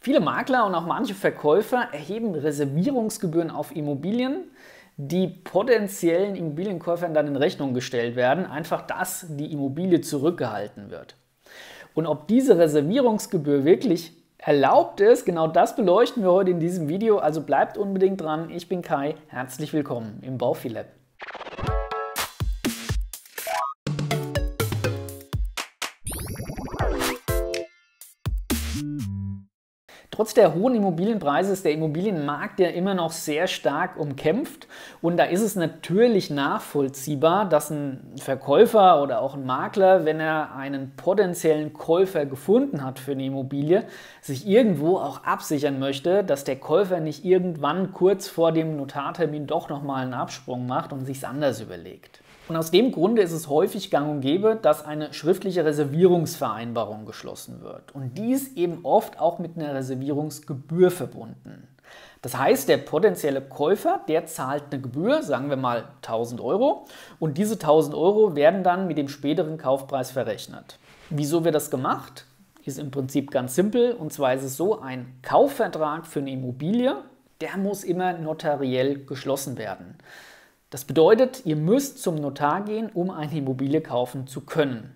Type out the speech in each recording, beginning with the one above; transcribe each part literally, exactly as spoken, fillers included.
Viele Makler und auch manche Verkäufer erheben Reservierungsgebühren auf Immobilien, die potenziellen Immobilienkäufern dann in Rechnung gestellt werden, einfach dass die Immobilie zurückgehalten wird. Und ob diese Reservierungsgebühr wirklich erlaubt ist, genau das beleuchten wir heute in diesem Video, also bleibt unbedingt dran. Ich bin Kai, herzlich willkommen im Baufi-Lab. Trotz der hohen Immobilienpreise ist der Immobilienmarkt ja immer noch sehr stark umkämpft und da ist es natürlich nachvollziehbar, dass ein Verkäufer oder auch ein Makler, wenn er einen potenziellen Käufer gefunden hat für eine Immobilie, sich irgendwo auch absichern möchte, dass der Käufer nicht irgendwann kurz vor dem Notartermin doch nochmal einen Absprung macht und sich es anders überlegt. Und aus dem Grunde ist es häufig gang und gäbe, dass eine schriftliche Reservierungsvereinbarung geschlossen wird. Und dies eben oft auch mit einer Reservierungsgebühr verbunden. Das heißt, der potenzielle Käufer, der zahlt eine Gebühr, sagen wir mal tausend Euro, und diese tausend Euro werden dann mit dem späteren Kaufpreis verrechnet. Wieso wird das gemacht? Ist im Prinzip ganz simpel, und zwar ist es so, ein Kaufvertrag für eine Immobilie, der muss immer notariell geschlossen werden. Das bedeutet, ihr müsst zum Notar gehen, um eine Immobilie kaufen zu können.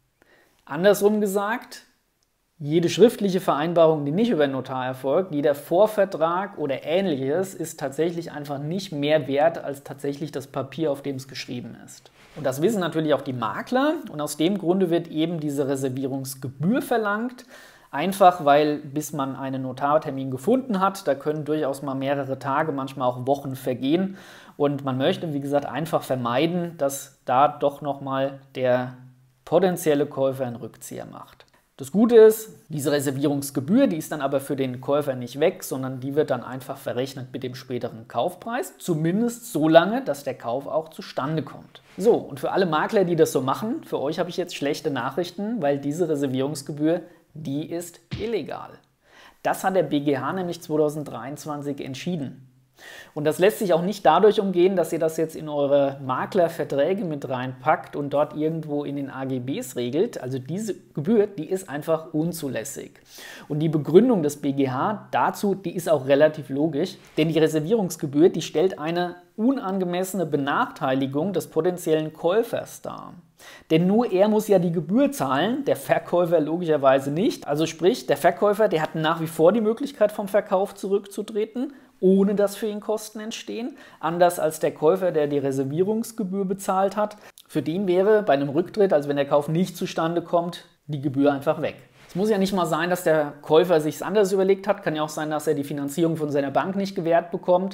Andersrum gesagt, jede schriftliche Vereinbarung, die nicht über den Notar erfolgt, jeder Vorvertrag oder Ähnliches, ist tatsächlich einfach nicht mehr wert als tatsächlich das Papier, auf dem es geschrieben ist. Und das wissen natürlich auch die Makler und aus dem Grunde wird eben diese Reservierungsgebühr verlangt. Einfach, weil bis man einen Notartermin gefunden hat, da können durchaus mal mehrere Tage, manchmal auch Wochen vergehen. Und man möchte, wie gesagt, einfach vermeiden, dass da doch nochmal der potenzielle Käufer einen Rückzieher macht. Das Gute ist, diese Reservierungsgebühr, die ist dann aber für den Käufer nicht weg, sondern die wird dann einfach verrechnet mit dem späteren Kaufpreis, zumindest so lange, dass der Kauf auch zustande kommt. So, und für alle Makler, die das so machen, für euch habe ich jetzt schlechte Nachrichten, weil diese Reservierungsgebühr, die ist illegal. Das hat der B G H nämlich zweitausenddreiundzwanzig entschieden. Und das lässt sich auch nicht dadurch umgehen, dass ihr das jetzt in eure Maklerverträge mit reinpackt und dort irgendwo in den A G Bs regelt. Also diese Gebühr, die ist einfach unzulässig. Und die Begründung des B G H dazu, die ist auch relativ logisch, denn die Reservierungsgebühr, die stellt eine unangemessene Benachteiligung des potenziellen Käufers dar. Denn nur er muss ja die Gebühr zahlen, der Verkäufer logischerweise nicht. Also sprich, der Verkäufer, der hat nach wie vor die Möglichkeit, vom Verkauf zurückzutreten, ohne dass für ihn Kosten entstehen. Anders als der Käufer, der die Reservierungsgebühr bezahlt hat. Für den wäre bei einem Rücktritt, also wenn der Kauf nicht zustande kommt, die Gebühr einfach weg. Es muss ja nicht mal sein, dass der Käufer sich es anders überlegt hat. Kann ja auch sein, dass er die Finanzierung von seiner Bank nicht gewährt bekommt.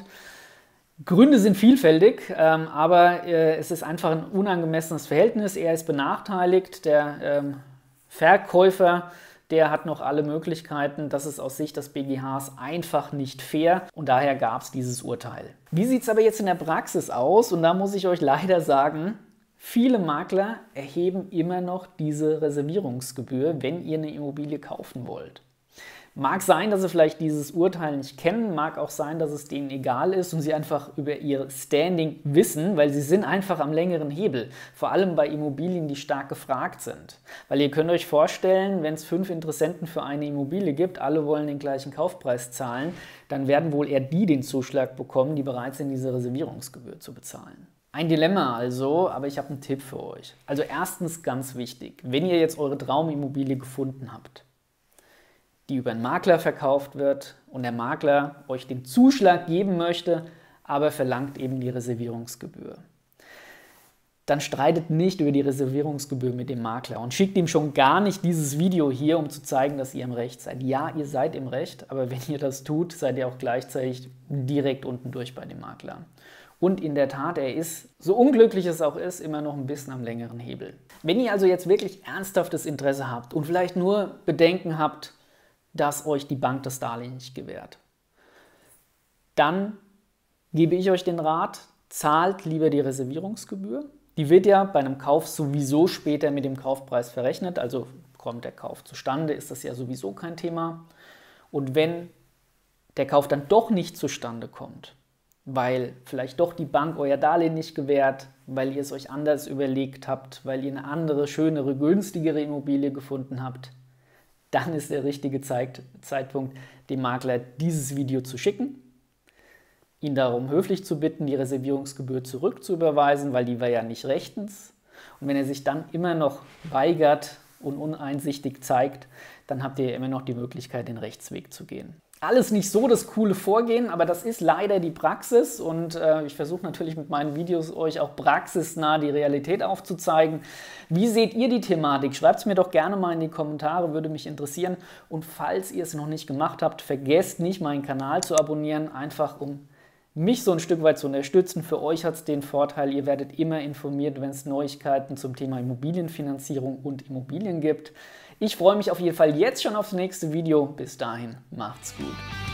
Gründe sind vielfältig, ähm, aber äh, es ist einfach ein unangemessenes Verhältnis. Er ist benachteiligt, der ähm, Verkäufer, der hat noch alle Möglichkeiten. Das ist aus Sicht des B G Hs einfach nicht fair und daher gab es dieses Urteil. Wie sieht es aber jetzt in der Praxis aus? Und da muss ich euch leider sagen, viele Makler erheben immer noch diese Reservierungsgebühr, wenn ihr eine Immobilie kaufen wollt. Mag sein, dass sie vielleicht dieses Urteil nicht kennen, mag auch sein, dass es denen egal ist und sie einfach über ihr Standing wissen, weil sie sind einfach am längeren Hebel, vor allem bei Immobilien, die stark gefragt sind. Weil ihr könnt euch vorstellen, wenn es fünf Interessenten für eine Immobilie gibt, alle wollen den gleichen Kaufpreis zahlen, dann werden wohl eher die den Zuschlag bekommen, die bereit sind, diese Reservierungsgebühr zu bezahlen. Ein Dilemma also, aber ich habe einen Tipp für euch. Also erstens ganz wichtig, wenn ihr jetzt eure Traumimmobilie gefunden habt, die über einen Makler verkauft wird und der Makler euch den Zuschlag geben möchte, aber verlangt eben die Reservierungsgebühr. Dann streitet nicht über die Reservierungsgebühr mit dem Makler und schickt ihm schon gar nicht dieses Video hier, um zu zeigen, dass ihr im Recht seid. Ja, ihr seid im Recht, aber wenn ihr das tut, seid ihr auch gleichzeitig direkt unten durch bei dem Makler. Und in der Tat, er ist, so unglücklich es auch ist, immer noch ein bisschen am längeren Hebel. Wenn ihr also jetzt wirklich ernsthaftes Interesse habt und vielleicht nur Bedenken habt, dass euch die Bank das Darlehen nicht gewährt, dann gebe ich euch den Rat, zahlt lieber die Reservierungsgebühr. Die wird ja bei einem Kauf sowieso später mit dem Kaufpreis verrechnet, also kommt der Kauf zustande, ist das ja sowieso kein Thema. Und wenn der Kauf dann doch nicht zustande kommt, weil vielleicht doch die Bank euer Darlehen nicht gewährt, weil ihr es euch anders überlegt habt, weil ihr eine andere, schönere, günstigere Immobilie gefunden habt, dann ist der richtige Zeit, Zeitpunkt, dem Makler dieses Video zu schicken, ihn darum höflich zu bitten, die Reservierungsgebühr zurückzuüberweisen, weil die war ja nicht rechtens. Und wenn er sich dann immer noch weigert und uneinsichtig zeigt, dann habt ihr immer noch die Möglichkeit, den Rechtsweg zu gehen. Alles nicht so das coole Vorgehen, aber das ist leider die Praxis und äh, ich versuche natürlich mit meinen Videos euch auch praxisnah die Realität aufzuzeigen. Wie seht ihr die Thematik? Schreibt es mir doch gerne mal in die Kommentare, würde mich interessieren. Und falls ihr es noch nicht gemacht habt, vergesst nicht, meinen Kanal zu abonnieren, einfach um mich so ein Stück weit zu unterstützen. Für euch hat es den Vorteil, ihr werdet immer informiert, wenn es Neuigkeiten zum Thema Immobilienfinanzierung und Immobilien gibt. Ich freue mich auf jeden Fall jetzt schon aufs nächste Video. Bis dahin, macht's gut.